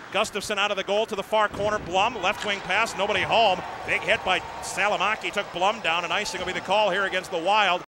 Gustafsson out of the goal to the far corner. Blum, left wing pass, nobody home. Big hit by Salomaki, took Blum down, and icing will be the call here against the Wild.